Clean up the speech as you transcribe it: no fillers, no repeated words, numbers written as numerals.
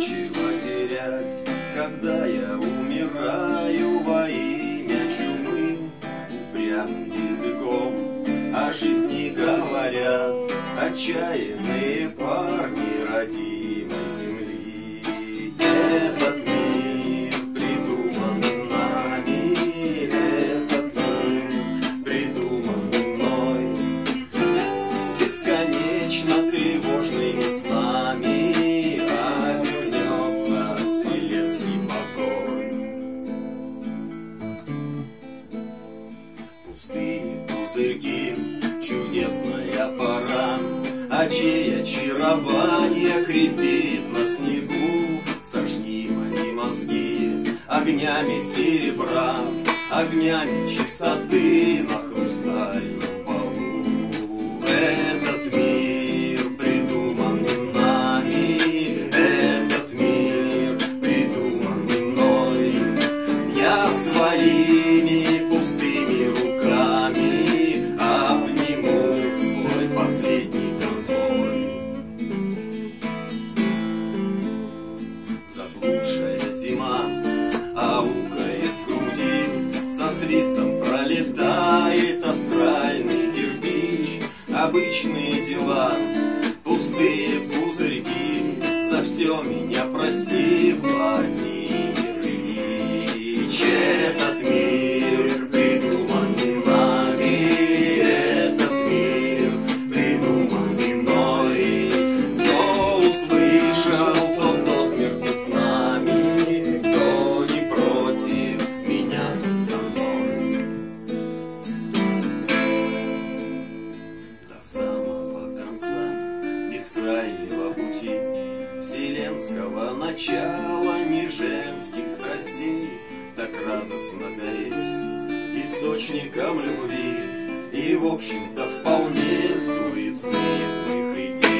нечего терять, когда я умираю во имя чумы. Упрямым языком о жизни говорят отчаянные парни родимой земли. Этот мир придуман нами, этот мир придуман мной, бесконечно тревожными снами, а вернется вселенский покой. Пустые пузырьки, чудесная пора, а чье очарование крепит на снегу. Сожги мои мозги огнями серебра, огнями чистоты на хрустальном полу. Этот мир придуман нами, этот мир придуман мной. Я своими пустыми руками обниму свой последний конвой. Заблудшая зима аукает в груди, со свистом пролетает астральный кирпич. Обычные дела, пустые пузырьки, за все меня прости, Владимир Ильич. Этот мир придуман нами, этот мир придуман мной. Кто услышал, тот до смерти с нами, кто не против меня, тот со мной. До самого конца бескрайнего пути, вселенского начала, ни женских страстей так радостно гореть источником любви и, в общем-то, вполне суицидных идей.